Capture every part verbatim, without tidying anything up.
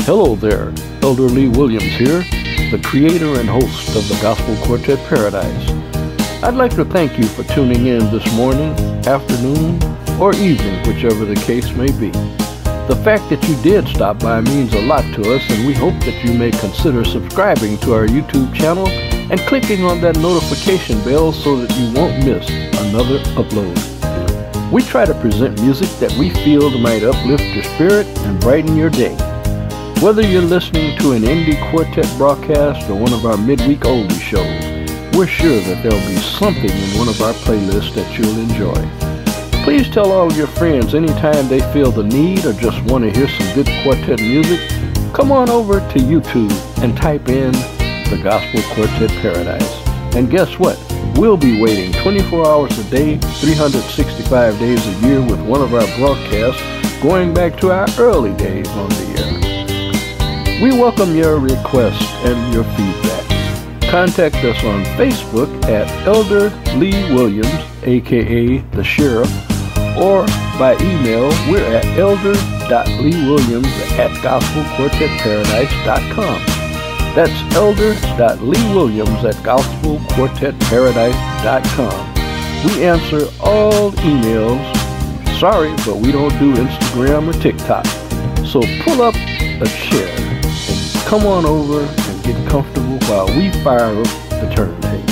Hello there, Elder Lee Williams here, the creator and host of the Gospel Quartet Paradise. I'd like to thank you for tuning in this morning, afternoon, or evening, whichever the case may be. The fact that you did stop by means a lot to us, and we hope that you may consider subscribing to our YouTube channel and clicking on that notification bell so that you won't miss another upload. We try to present music that we feel might uplift your spirit and brighten your day. Whether you're listening to an indie quartet broadcast or one of our midweek Oldies shows, we're sure that there'll be something in one of our playlists that you'll enjoy. Please tell all of your friends anytime they feel the need or just want to hear some good quartet music, come on over to YouTube and type in the Gospel Quartet Paradise. And guess what? We'll be waiting twenty-four hours a day, three hundred sixty-five days a year with one of our broadcasts going back to our early days on the air. We welcome your requests and your feedback. Contact us on Facebook at Elder Lee Williams, aka The Sheriff, or by email, we're at elder dot lee williams at gospel quartet paradise dot com. That's elder dot lee williams at gospel quartet paradise dot com. We answer all emails. Sorry, but we don't do Instagram or TikTok. So pull up a chair and come on over and get comfortable while we fire up the turntable.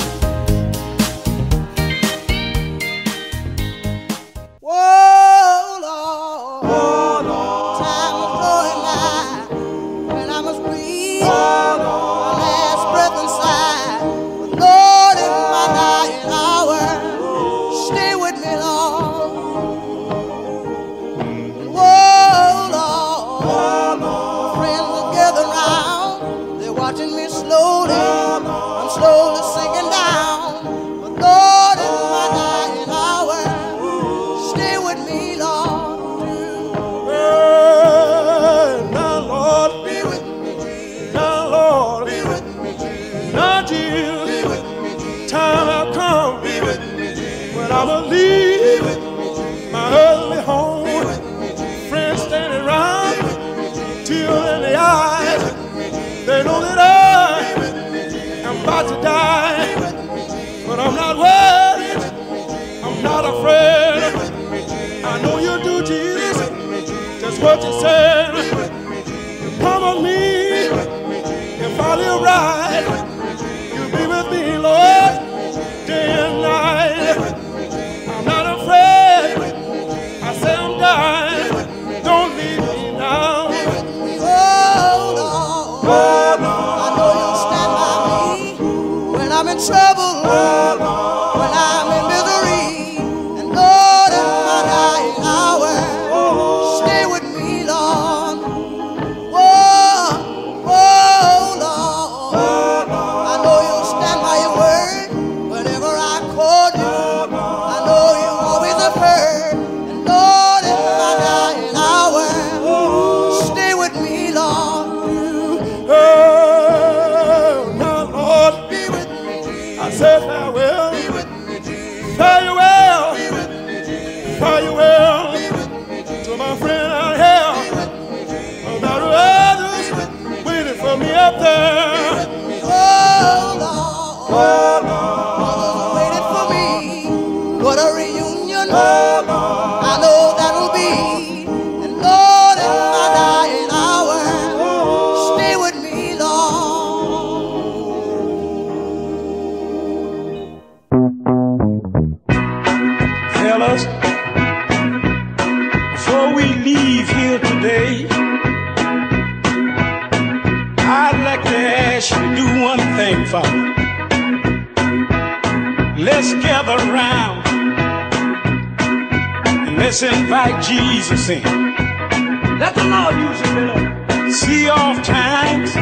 What you said, you promised me, if I live right, you'll be with me, Lord, day and night. I'm not afraid, I say I'm dying, don't leave me now. Oh, Lord, oh, Lord. I know you'll stand by me when I'm in trouble, oh, Lord. When I'm in misery, and Lord, in my dying hour, let's gather around and let's invite Jesus in. Let the Lord use you, Lord. See, oft times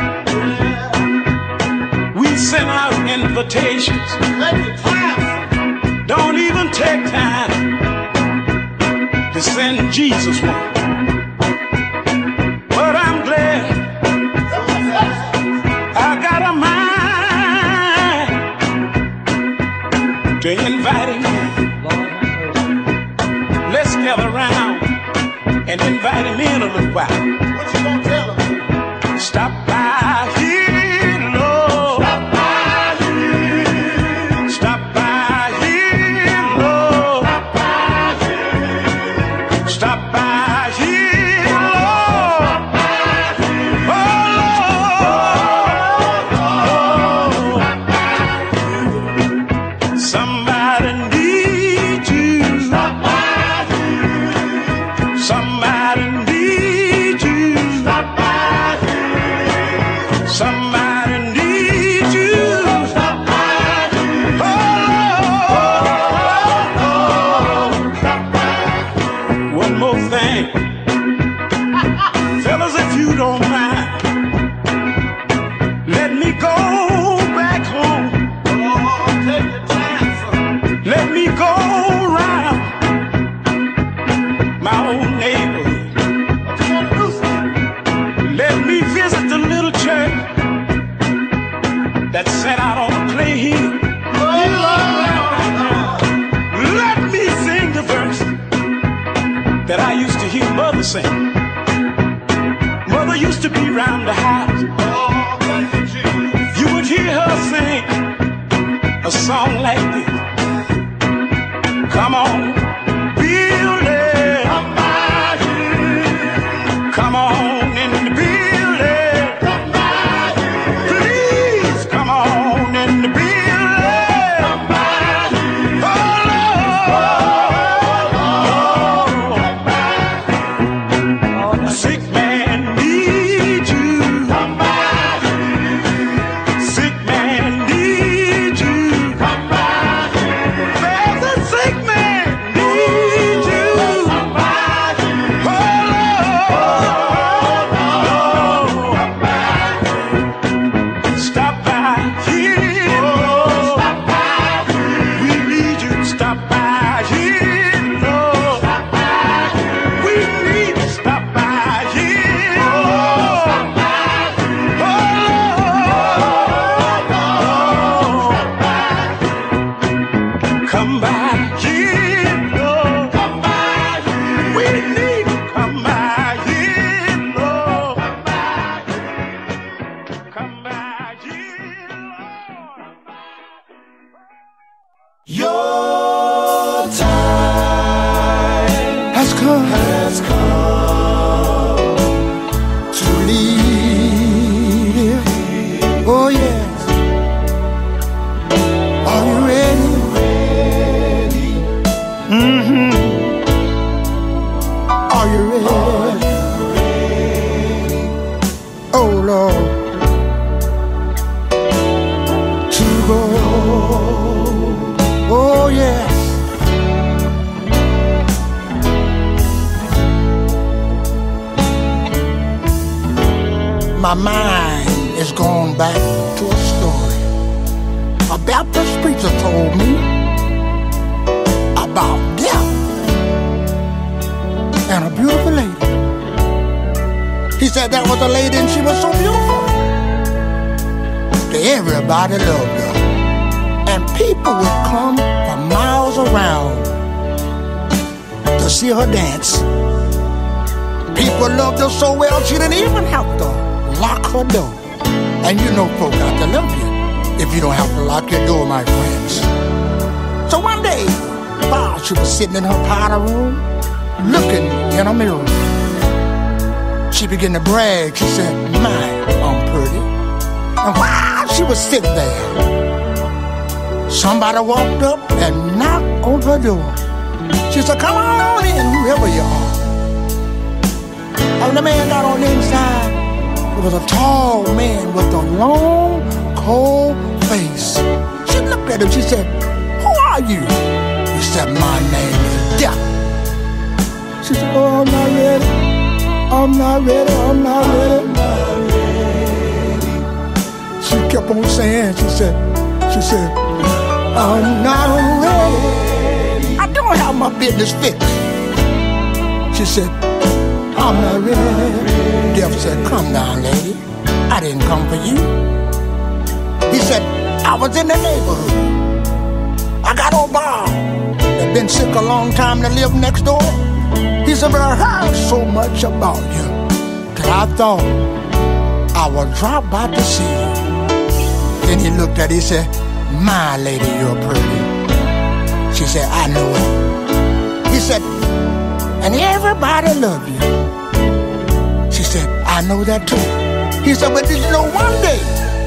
we send out invitations. Don't even take time to send Jesus one. But I'm glad I got a mind to invite him in. Let's gather around and invite him in a little while. What you gonna tell him? Stop by here, Lord. Stop by here. Stop by here, Lord. Stop by here, Lord. Oh, Lord. Somebody needs you. Stop by here. Somebody needs you. Stop by here. Somebody needs you. Stop by here. Oh, Stop by here. One more thing. Fellas, if you don't mind, let me go back home. Oh, take your time, son. Let me go round my old neighborhood. Let me visit the little church that sat out on the clay hill. Let me sing the verse that I used to hear Mother sing. Mother used to be round the house. You would hear her sing a song like this. Come on, build it. Come by here. Come on in the building. Come by here. Please come on in the building. Come by here. Oh, Lord. Come by here. A sick man needs you. Come by here. Sick man needs you. Come by here. There's a sick man needs you. Come by here. Oh, Lord. Come by here. Stop by here, Lord. Stop by here. We need you. Stop by here, Lord. Stop by here. We need you. Stop by here, Lord. Stop by here. Oh, Lord. Come by here, Lord. Come by here. We need you. Come by here, Lord. Come by here, Lord. Your time has come, has come to leave. Oh yes. Are you ready? Ready. Mm-hmm. Are you ready? Oh Lord. To go. Oh yes. My mind is going back to a story a Baptist preacher told me about death and a beautiful lady. He said that was a lady and she was so beautiful that everybody loved her. And people would come from miles around to see her dance. People loved her so well she didn't even have to lock her door. And you know folk got to love you if you don't have to lock your door, my friends. So one day, while she was sitting in her powder room, looking in a mirror, she began to brag. She said, my, I'm pretty. And while she was sitting there, somebody walked up and knocked on her door. She said, come on in, whoever you are. And when the man got on the inside, it was a tall man with a long, cold face. She looked at him, she said, who are you? He said, my name is Death. She said, oh, I'm not ready. I'm not ready, I'm not ready. I'm not ready. She kept on saying, she said, she said, I'm not ready. I don't have my business fixed. She said, I'm not ready. Death said, come down, lady. I didn't come for you. He said, I was in the neighborhood. I got old Bob that been sick a long time to live next door. He said, but I heard so much about you that I thought I was dropped by to see you. Then he looked at her, he said, my lady, you're pretty. She said, I know it. He said, and everybody love you. She said, I know that too. He said, but did you know one day,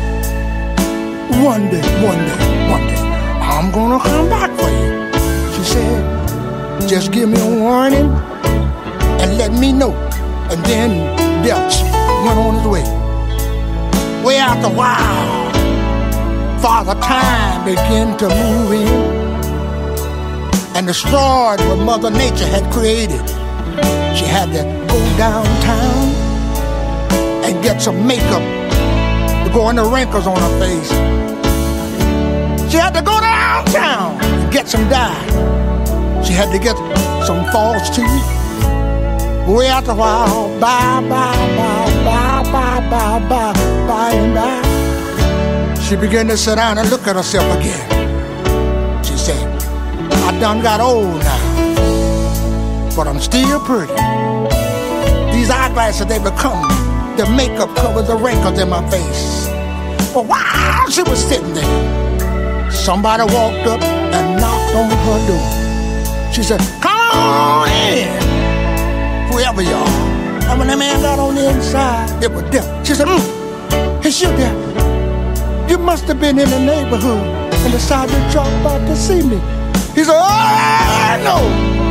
one day, one day, one day, I'm gonna come back for you. She said, just give me a warning and let me know. And then Belch went on his way. Way after a while, Father Time began to move in and destroyed what Mother Nature had created. She had to go downtown and get some makeup to go on the wrinkles on her face. She had to go downtown and get some dye. She had to get some false teeth. Way after a while, bye, bye, bye, bye, bye, bye, bye, bye, and bye. She began to sit down and look at herself again. She said, I done got old now, but I'm still pretty. These eyeglasses, they become me. The makeup covers the wrinkles in my face. But while she was sitting there, somebody walked up and knocked on her door. She said, come on in, whoever you are. And when the man got on the inside, it was them. She said, mm, it's you there. You must have been in the neighborhood and decided to drop by to see me. He said, oh, I know.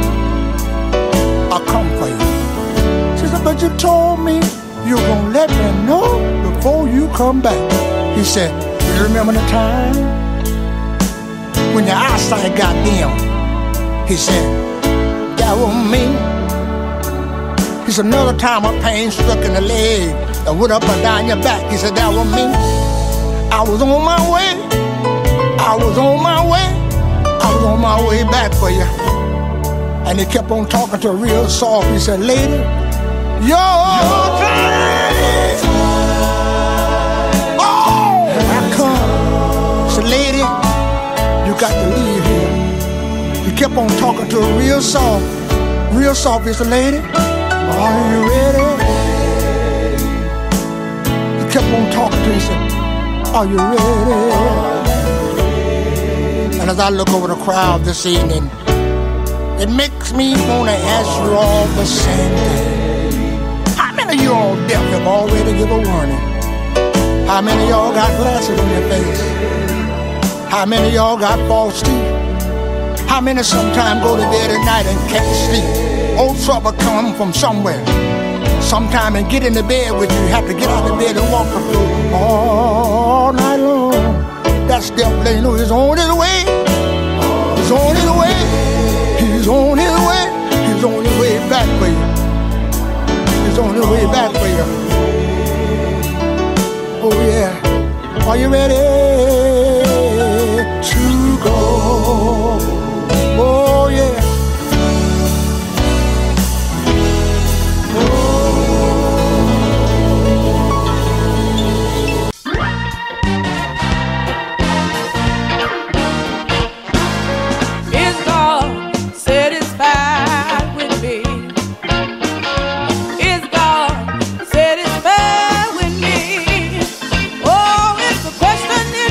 I'll come for you. She said, but you told me you were going to let me know before you come back. He said, do you remember the time when your eyesight got dim? He said, that was me. He said, another time a pain struck in the leg and went up and down your back. He said, that was me. I was on my way. I was on my way. I was on my way back for you. And he kept on talking to her real soft. He said, lady, your time. Oh, I come. He said, lady, you got to leave here. He kept on talking to her real soft. Real soft. He said, lady, are you ready? He kept on talking to her. He said, are you ready? And as I look over the crowd this evening, it makes me want to ask you all the same thing. How many of you all deaf have already given a warning? How many of y'all got glasses on your face? How many of y'all got false teeth? How many sometimes go to bed at night and can't sleep? Old trouble come from somewhere. Sometime and get in the bed with you, you have to get out of bed and walk the floor all night long. That's devil, you know he's on his way. He's on his way. He's on his way. He's on his way back for you. He's on his way back for you. Oh yeah. Are you ready to go? Oh yeah. Question is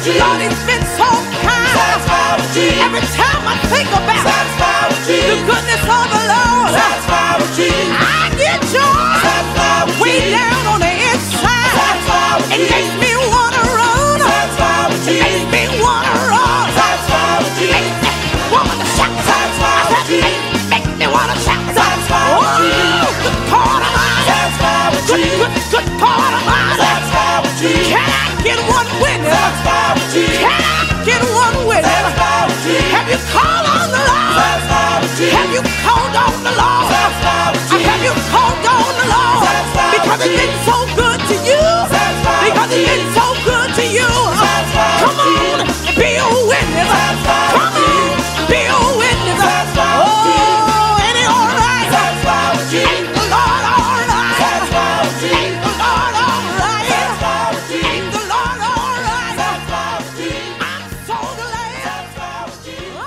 Lord, He's been so kind. Satisfied with Jesus. Every time I think about Satisfied with Jesus. the goodness of the Lord, Satisfied with Jesus. I get joy. Satisfied with way Jesus. down on the inside. Satisfied with It Jesus. makes me wanna run. Satisfied with It Jesus. makes me wanna run. Satisfied with Jesus. Makes me wanna shout. Satisfied with Jesus. Makes me wanna shout. Satisfied with Jesus. Good God Almighty. Satisfied with Good, Jesus. good, good God Almighty. Satisfied with Jesus. Can I get one witness? Satisfied with Jesus. Can I get one witness? Satisfied with Jesus. Have you called on the Lord? Satisfied with Jesus. Have you called on the Lord? Satisfied with Jesus. Have you called on the Lord? Satisfied Because with He's been Jesus. so good to you. Satisfied Because with He's been Jesus. so good to you. Satisfied Come with on, be a witness. Satisfied with Come on, be a witness. Satisfied with Oh, ain't it all right? Satisfied with Jesus. Ain't the Lord all right? Satisfied with Jesus. Ain't the Lord all right? Satisfied with Jesus. Ain't the Lord all right? Satisfied with Jesus. I'm so glad. Satisfied with Jesus.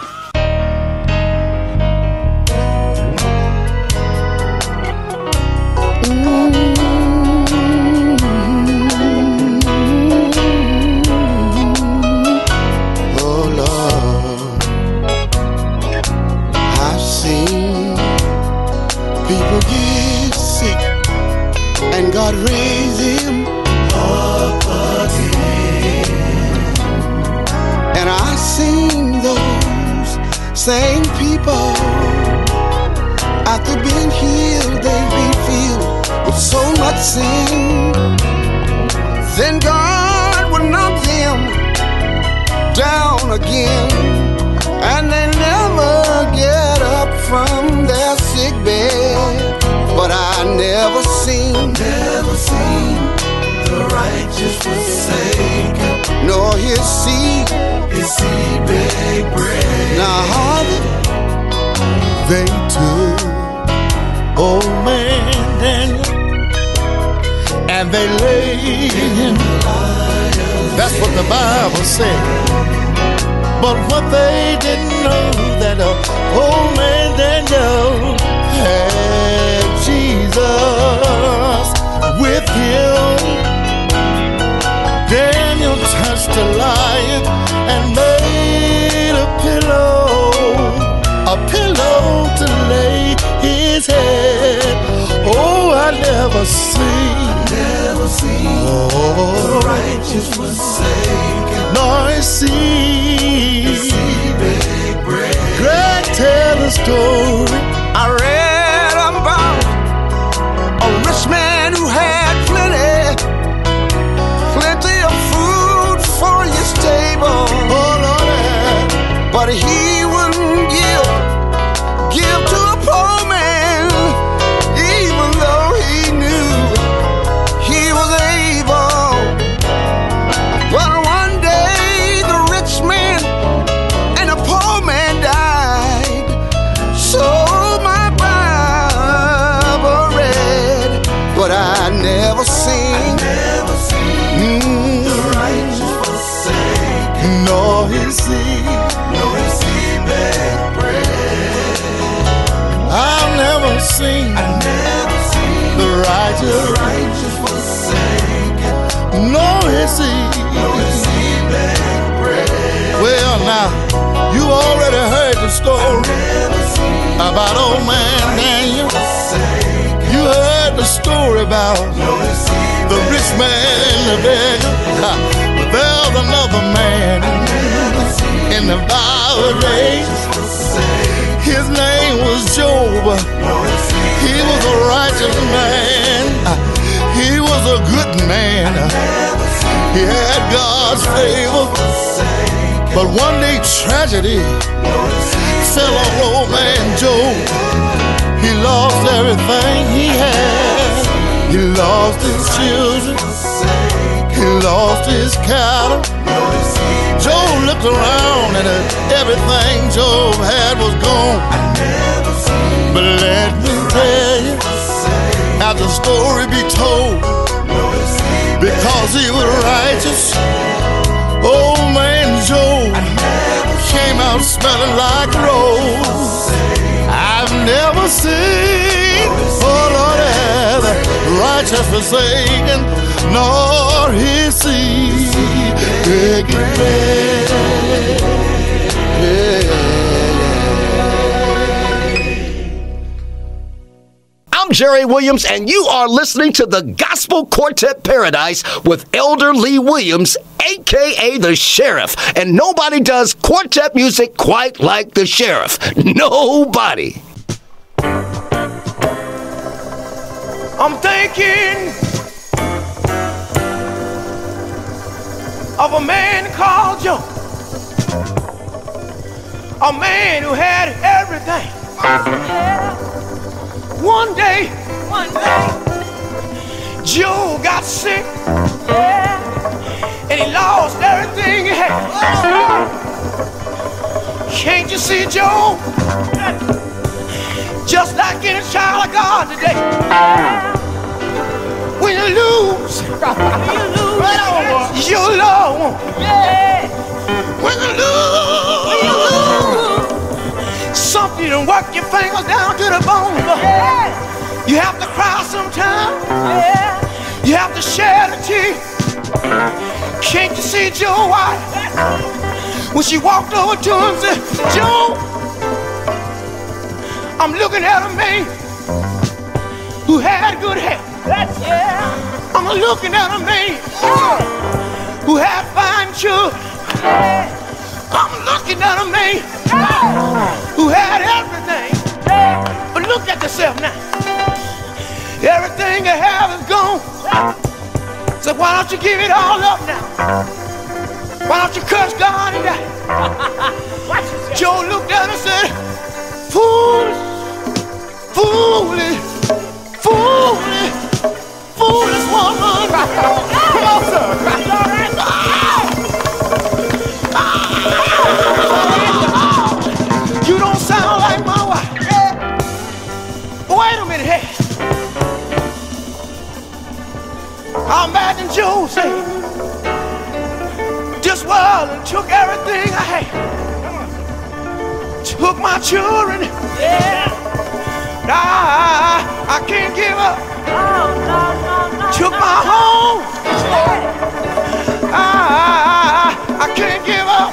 Oh Lord, I've seen people get sick and God raise him up again. And I've seen those same people, after being healed, they be filled with so much sin. Then God will knock them down again, and they never get up from their sick bed. But I never seen, never seen the righteous forsaken, nor his seed, his seed beg bread. Now harder they took old man Daniel, and they laid him. That's what the Bible said. But what they didn't know, that uh, old man Daniel had Jesus with him. Daniel touched a lion and made a pillow, a pillow to lay his head. Oh, I never seen, never seen oh, the righteous forsaken, nor his seed beg bread. Greg, tell a story I read about a rich man who had plenty, plenty of food for his table. Oh Lord, but he wouldn't give, give to a poor man, even though he knew he was able. But one day the rich man and the poor man died. So my Bible read, but I never seen, never seen mm, the righteous forsaken, nor his seed, nor his seed beg bread. I've never seen, I never seen the righteous, the righteous forsaken, nor his seed, nor his seed beg bread. Well, now you already heard the story about old man Daniel. You heard the story about the rich man and the beggar. But there's another man in the Bible days. His name was Job. He was a righteous man. He was a good man. He had God's favor. But one day tragedy fell on old man Job. He lost everything he had. He lost his children. He lost his cattle. Job looked around and everything Job had was gone. But let me tell you, how the story be told, because he was righteous, old man Job came out smelling like rose. I've never seen, oh Lord, the righteous forsaken, nor his seed begging bread. I'm Jerry Williams, and you are listening to the Gospel Quartet Paradise with Elder Lee Williams, a k a. The Sheriff. And nobody does quartet music quite like the Sheriff. Nobody. I'm thinking of a man called Joe. A man who had everything. One day, one day, Joe got sick, yeah, and he lost everything he had. Can't you see, Joe? Just like any child of God today, when you lose, when you lose your loved one, yeah. When you lose, when you lose something, you don't work your fingers down to the bone. Yeah. You have to cry sometimes. Yeah. You have to shed a tear. Can't you see Joe's wife? When she walked over to him and said, Joe, I'm looking at a man who had good health. Yeah. I'm looking at a man yeah. who had fine children. Yeah. I'm looking at a man who had everything. But look at yourself now. Everything you have is gone. So why don't you give it all up now? Why don't you curse God and die? Joe looked at her and said, foolish, foolish, foolish, foolish woman. Come on, sir. You don't sound like my wife. Wait a minute, hey. I imagine Joe saying, this world and took everything I had. Took my children. Yeah. Nah, I can't give up. No, no, no, no, took no, my no. home. Yeah. Ah, I can't give up.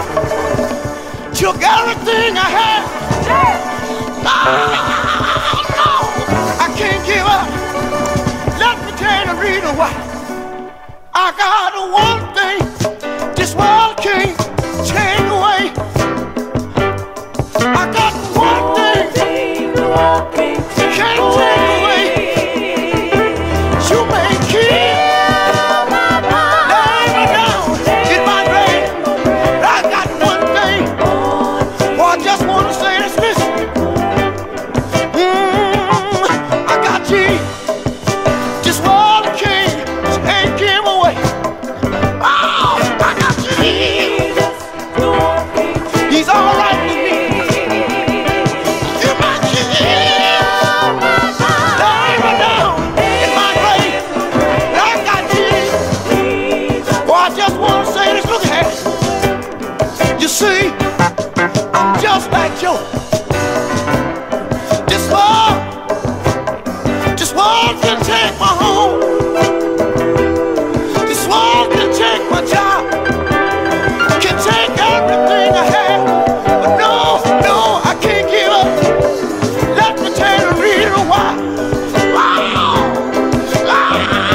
Took everything I had. Yeah. Ah, no, I can't give up. Let me tell you the reason why. I got one thing this world can't take away. I got one thing the world can't take away. You may kill my lay me down in my grave. I got one thing. Oh, I just want to say this, listen. Mm, I got Jesus. This world can't take him away. Oh, I got Jesus. He's all right with me. You might kill lay me down in my grave. I got Jesus. Oh, I just want to say this. Look at it. You see, I'm just like Joe. This world, this world can take my home. This world can take my job. Can take everything I have. But no, no, I can't give up. Let me tell you the reason why. Wow. Wow.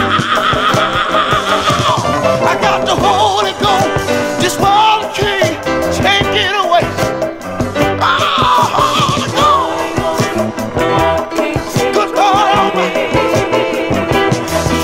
I got the Holy Ghost. This world can't take it away. Oh, Holy Ghost. Good God Almighty.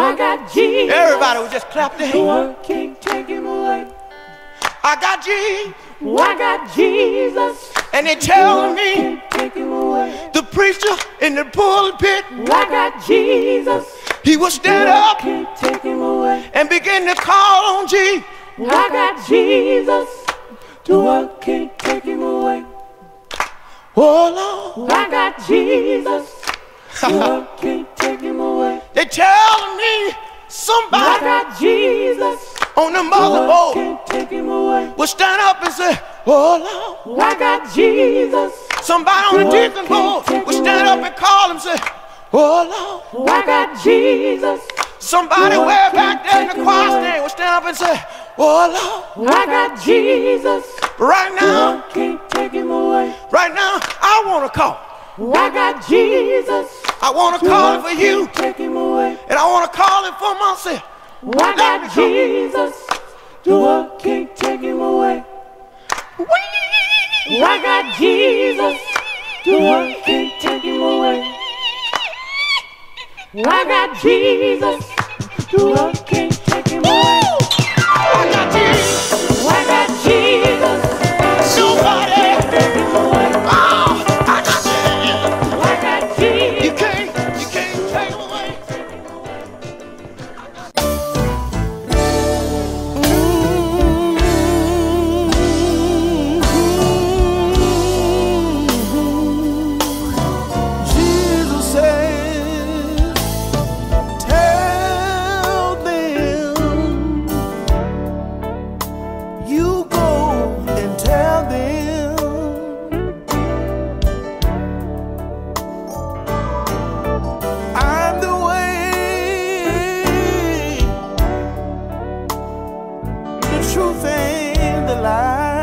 I got Jesus. Everybody would just clap their The hands. world can't take him away. I got Jesus. I got Jesus. And they telling me Can't take him away. the preacher in the pulpit, I got Jesus. he would stand up Can't take him away. and begin to call on Jesus. I got Jesus. The world can't take him away. Oh Lord, I got Jesus. The world can't take him away. they telling me I somebody got Jesus. on the The world motherboard can't take him away. will stand up and say, oh Lord. I got Jesus. Somebody on the deacon board will stand up and call and say, oh Lord. I got Jesus. Somebody way back there in the choir stand will stand up and say, oh Lord. I got Jesus. Right The now, world can't take him away. right now, I want to call. I got Jesus. I want to The call it world for you, can't take him away. and I want to call it for myself. I got Jesus. The world can't take him away. I got Jesus. The world can't take him away. I got Jesus. The world can't take him away. I got Jesus. I got Jesus. Somebody. Take him away. Oh, I got Jesus. I got Jesus. You can't, you can't take it away. Jesus said, tell them, you go and tell them, I'm the way, the truth and the life.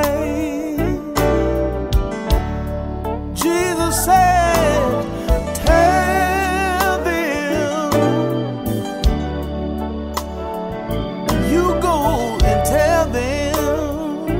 Jesus said, tell them, you go and tell them,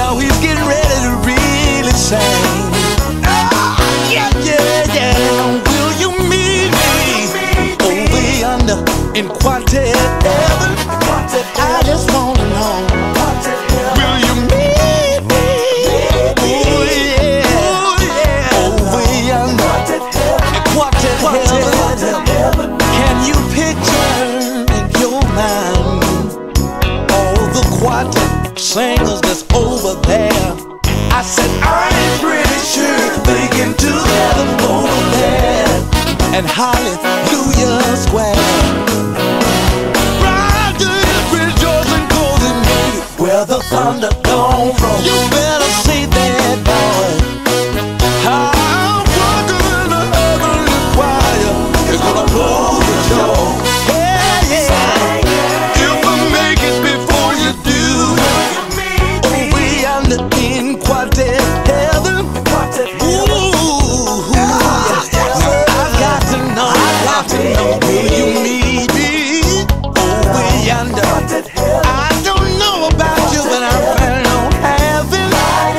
Now he's getting ready to really sing. Oh, yeah, yeah, yeah. Will you meet me over yonder in Quartet heaven? I just wanna know. Will you meet me? Oh yeah, over yonder in Quartet heaven. Can you picture in your mind all the quartet singers that's over there? I said I'm pretty sure they can do heaven over there and Hallelujah Square. Where the thunder come from, you better see that boy. I'm walking in the heavenly choir, it's gonna blow the show. Yeah, yeah. If I make it before you do, over yonder in Quartet heaven. Ooh, I got to know, I got to know. Will you meet me over yonder? I don't know about you, but I'm planning on having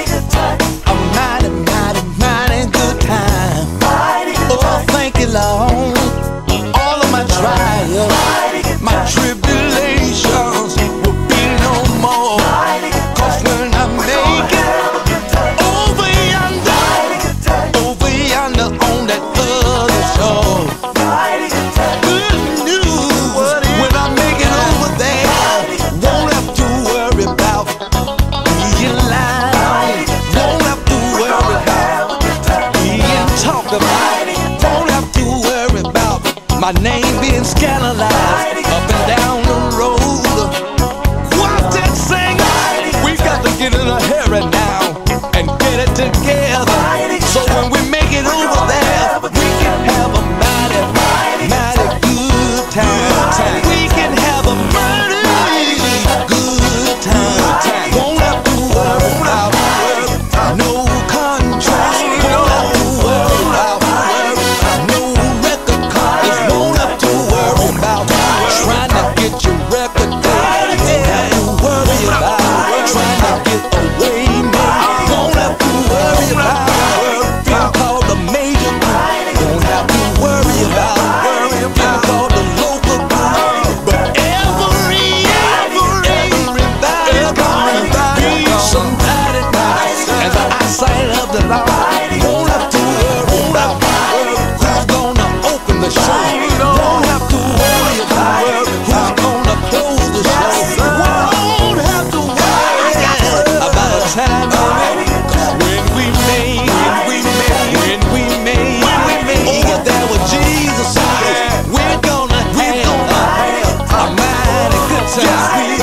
a mighty, mighty, mighty good time. Oh, thank you, Lord. All of my trials, my tribulations will be no more. Cause when I make it over yonder, over yonder on that other shore, good news, when I make it over there, won't have to worry about being lied, won't have to worry about being talked about, won't have to worry about my name being scandalized up and down the road. Quartet singers, we got to get in a hurry now and get it together, so when we make it over there, we can have a mighty, mighty good time. We can have a mighty good time. Won't have to worry about no contract. Won't have to worry about no record companies. Won't have to worry about trying to get your record deal. Won't have to worry about trying to get away made. Won't have to worry about being called a major group. Won't have to worry about being called a local group. But every, every, everybody gonna be somebody nice. And the eyesight of the Lord won't have to worry about who's gonna open the show. Won't have to worry about who's gonna close the show. Won't have to worry about a time when we made, when we made, when we made, over there with Jesus. We're gonna have a mighty good time.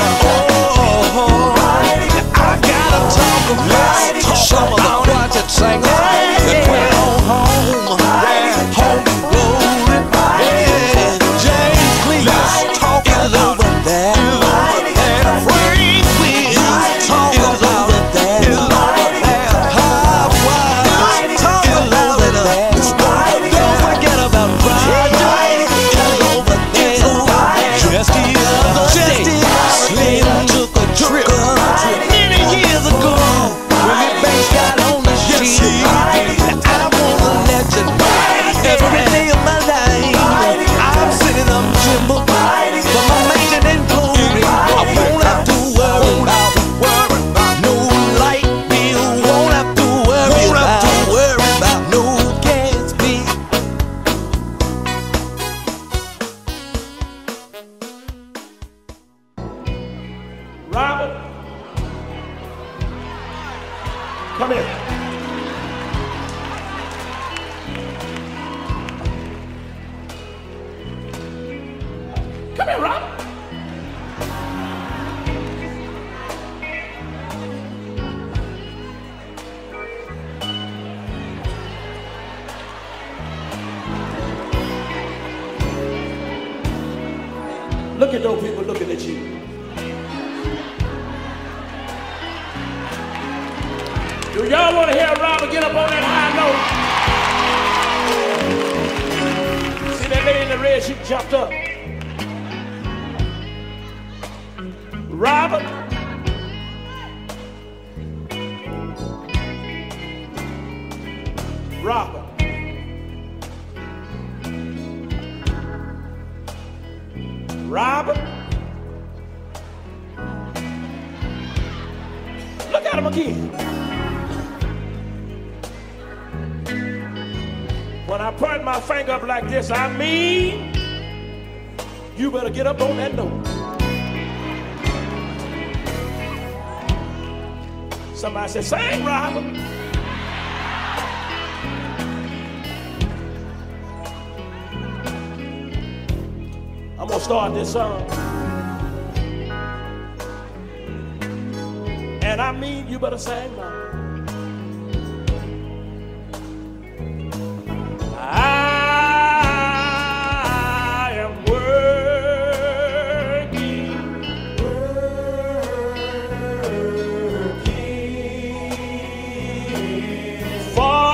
Oh, I gotta talk about some of the quartet singers that went on home, home and glory. Yeah, James Cleveland talk is over there. Frank Williams talk is over there. Hot Wise talk is over there. Don't forget about Roger is over there. Just the other day, Slim took a trip many years ago when the bass got on the sheet. I wanna let you know, every day of my life I'm sitting up tremble for my making and glory. I won't have to worry about, worry about no light bill. Won't have to worry about, worry about no gas bill. Robert, come here. Come here, Robert. Look at those people looking at you. Do y'all want to hear Robert get up on that high note? See that lady in the red, she jumped up. Robert, Robert. Robert. Look at him again. When I point my finger up like this, I mean, you better get up on that note. Somebody said, sing, Robert. I'm gonna start this song. And I mean, you better sing, Robert. I am working, working for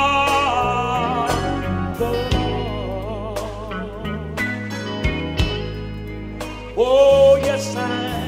the Lord. Oh, yes, I am.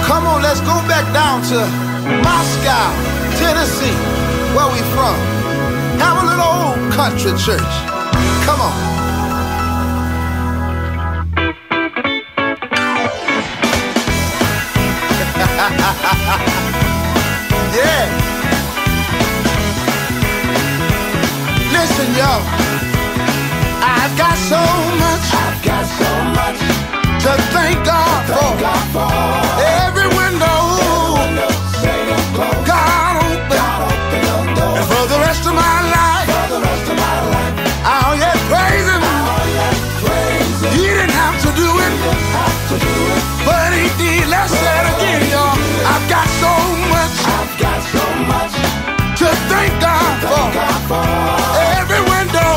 Come on, let's go back down to Moscow, Tennessee, where we from. Have a little old country church. Come on. Yeah. Listen, y'all. I've got so much. I've got so much to thank God for. Thank God for. Every window, God opened, and for the rest of my life, for the rest of my life, I'll yet praise Him. I'll yet praise Him. He didn't have to do it, have to do it, but He did. Let's say it again, y'all. I've got so much. I've got so much to thank God for. Thank God for. Every window,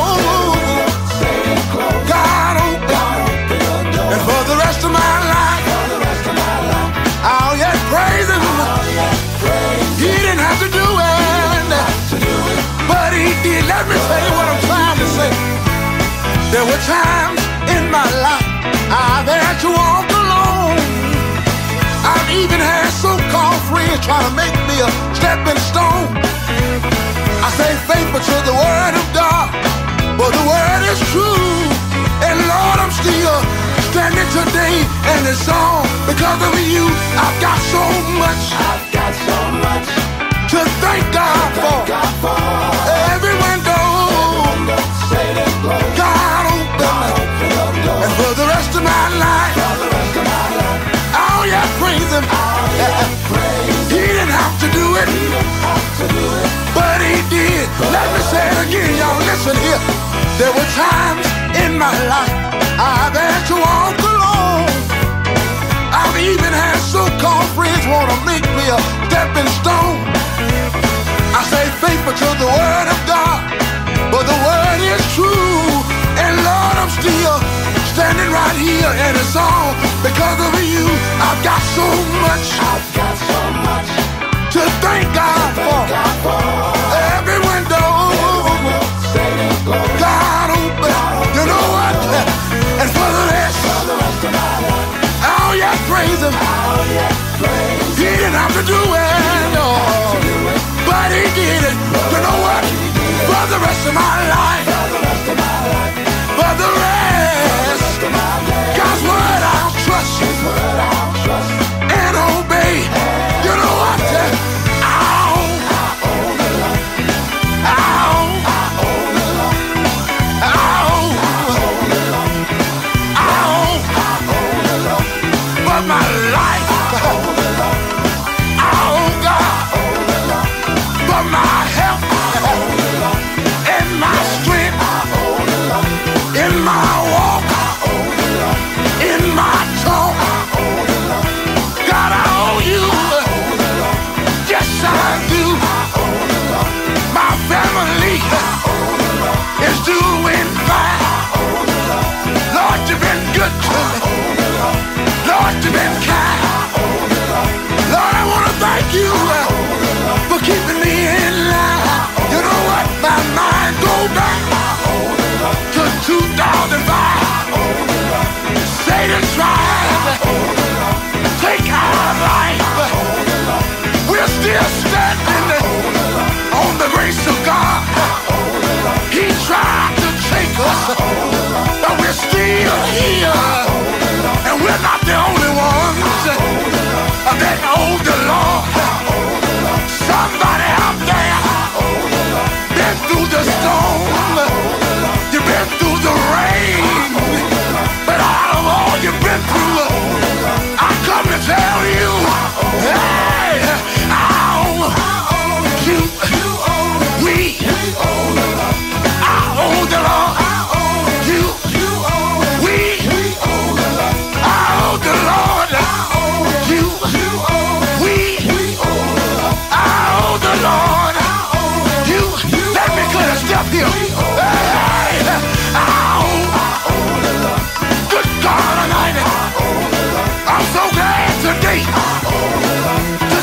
God opened, and for the rest of my life, I'll yet praise Him. He didn't have to do it, but He did. Let me tell you what I'm trying to say. There were times in my life I've had to walk alone. I've even had so-called friends try to make me a stepping stone. I say faithful to the Word of God, but the Word is true. And Lord, I'm still standing today, and it's all because of You. I've got so much, I've got so much to thank God for. Every window, God opened, and for the rest of my life, oh yeah, praise Him. He didn't have to do it, but He did. Let me say it again, y'all. Listen here. There were times in my life I've had to walk alone. I've even had so-called friends want to make me a stepping stone. I say faithful to the Word of God, but the Word is true. And Lord, I'm still standing right here, and it's all because of You. I've got so much, I've got so much to thank God for. Every window, God opened. You know what? And for the rest, oh yeah, praise Him. He didn't have to do it, no, but He did it. You know what? For the rest of my life, for the rest, God's Word I'll trust and obey. You know what? My life, oh God, for my health and my strength, in my walk, in my talk, God, I owe You. Yes, I do. My family is doing fine. Lord, You've been good to me. Lord, You've been kind. Lord, I want to thank You for keeping me in line. You know what? My mind go back to two thousand five. Satan tried to take our life. We're still standing on the grace of God. He tried to take us, but we're still here. And we're not the only ones that owe the Lord. Somebody out there been through the storm, you've been through the rain, but out of all you've been through, I come to tell you, hey, I owe you, we, I owe the Lord. Here. Hey, good God Almighty, I'm so glad today to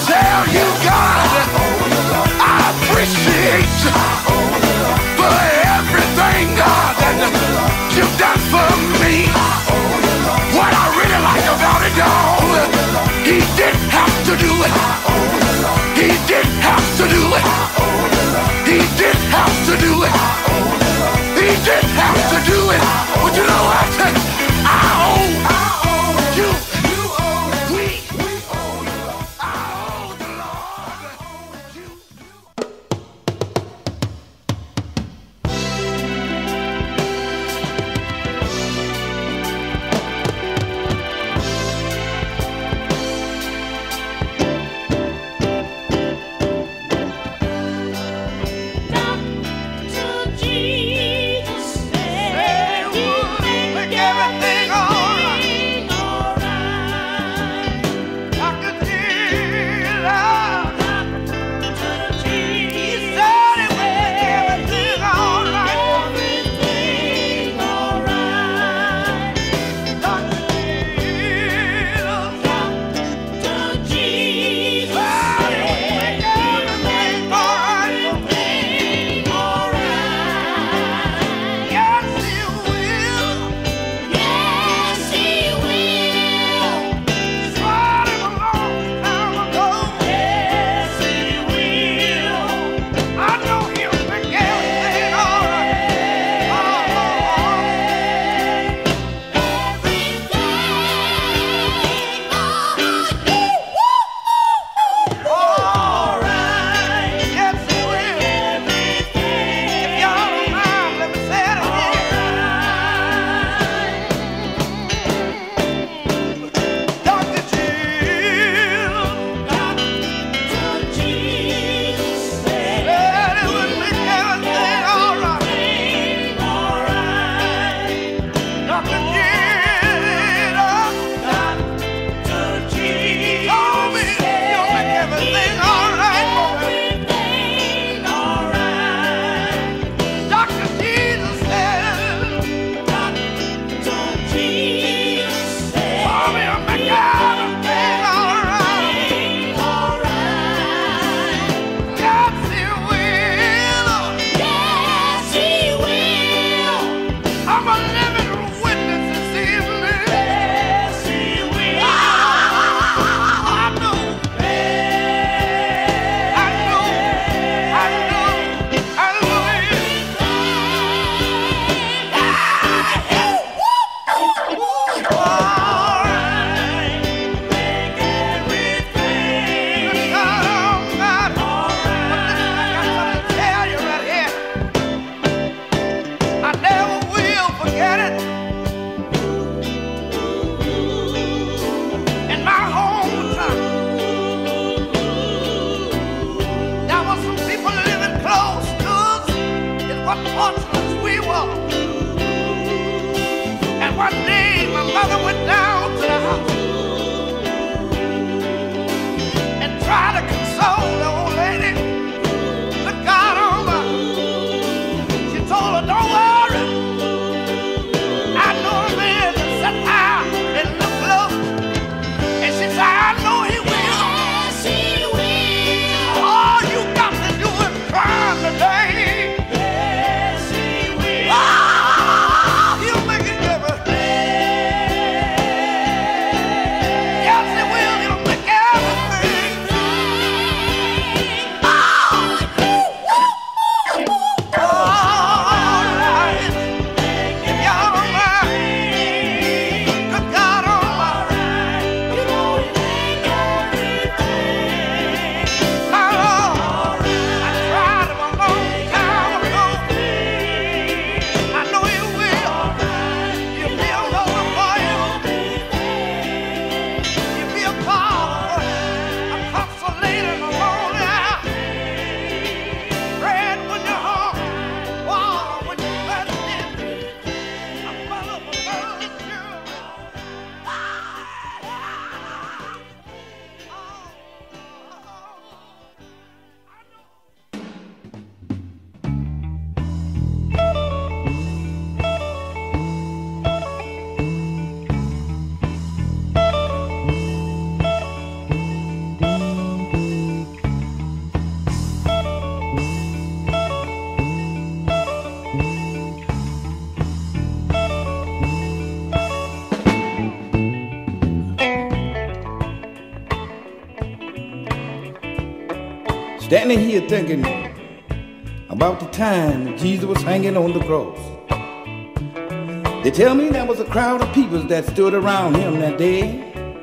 standing here thinking about the time that Jesus was hanging on the cross. They tell me there was a crowd of people that stood around him that day.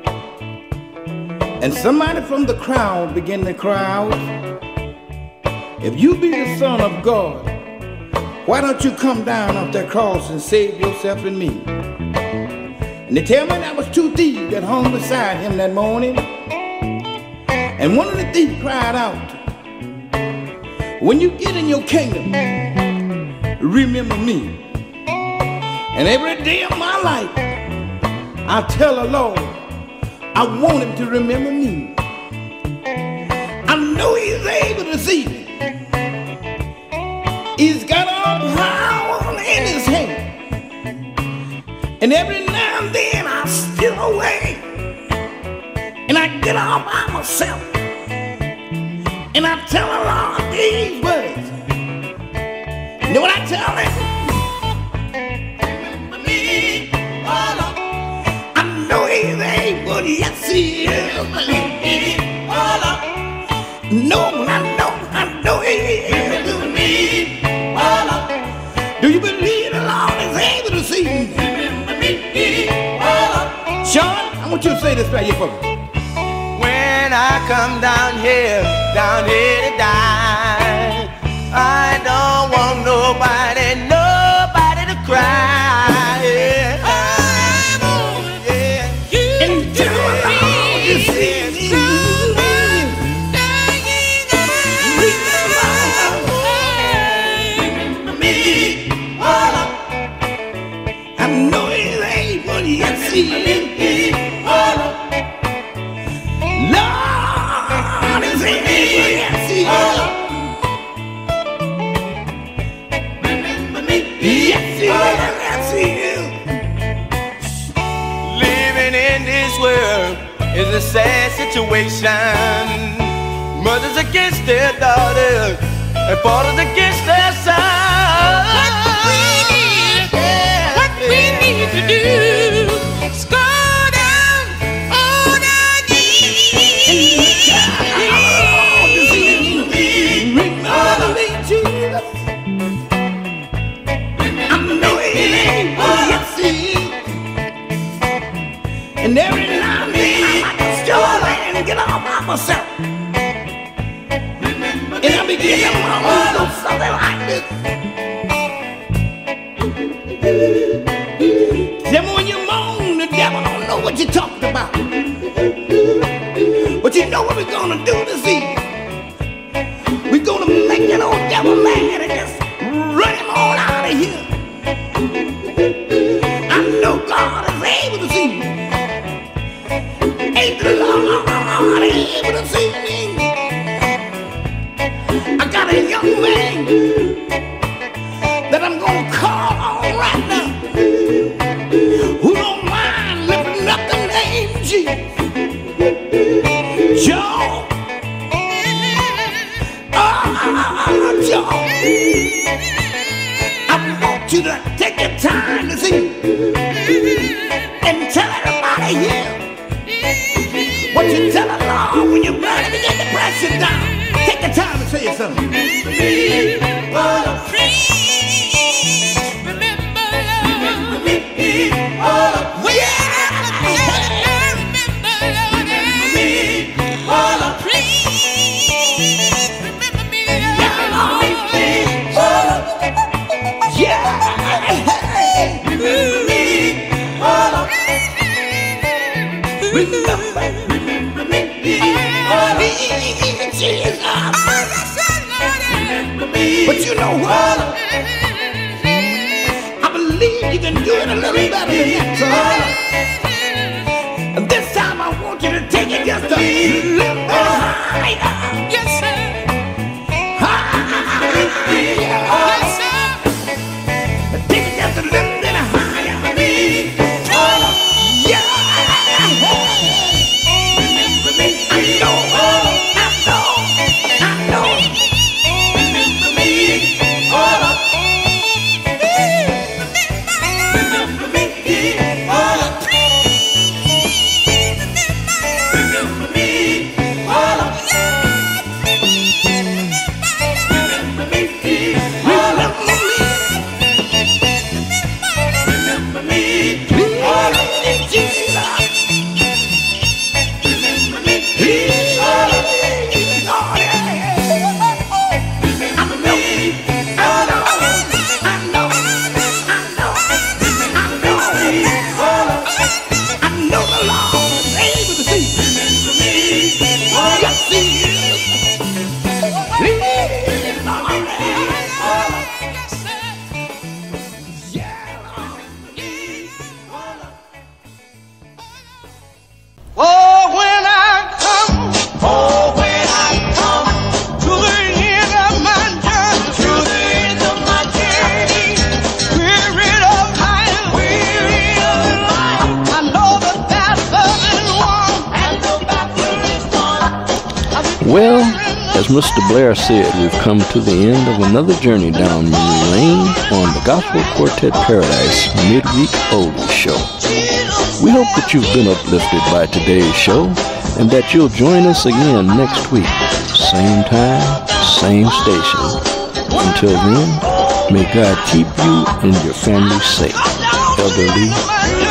And somebody from the crowd began to cry out, if you be the Son of God, why don't you come down off that cross and save yourself and me? And they tell me there was two thieves that hung beside him that morning. And one of the thieves cried out, when you get in your kingdom, remember me. And every day of my life, I tell the Lord, I want him to remember me. I know he's able to see me. He's got all power in his hand. And every now and then I steal away. And I get all by myself. And I tell the Lord these words. You know what I tell him? I know he's able, yes he is. No, I know, I know he is. Do you believe the Lord is able to see me? Sean, I want you to say this right here for me. When I come down here, down here to die, I don't want nobody, nobody to cry. Yeah. Lord is able, yes he is. Remember me, yes he is, yes he is. Living in this world is a sad situation. Mothers against their daughters and fathers against their sons. What we need, what we need to do is go down on our knees. Remember me, Jesus. I know he ain't, yes he is. And every now and then I like to steal away and get all by myself. And I begin to mumble something like this. Then when you moan, the devil don't know what you're talking about. But you know what we're gonna do this evening? We're gonna make that old devil mad and just run him on out of here. I know God is able to see me. Ain't the Lord able to see me? I got a young man that I'm gonna call on right now, who don't mind lifting up the name Jesus. Joe, ah, Joe, I want you to take your time to see and tell everybody here what you tell the Lord when you're ready to begin to press it down. Take the time to say something. Please remember love. Remember me. Oh, yeah. Remember Lord. Please remember me, Lord. Yeah. Remember me. Remember me. Jesus. But you know what? I believe you can do it a little better than that, son. And this time I want you to take it just a little bit higher. Yes, sir. Higher. Yes, sir. Take it just a little bit higher. Yeah. Remember me. I know. I know. I know. Remember me. Remember me. Remember me. Well, as Mister Blair said, we've come to the end of another journey down memory lane on the Gospel Quartet Paradise Midweek Oldies Show. We hope that you've been uplifted by today's show and that you'll join us again next week. Same time, same station. Until then, may God keep you and your family safe. Elder Lee.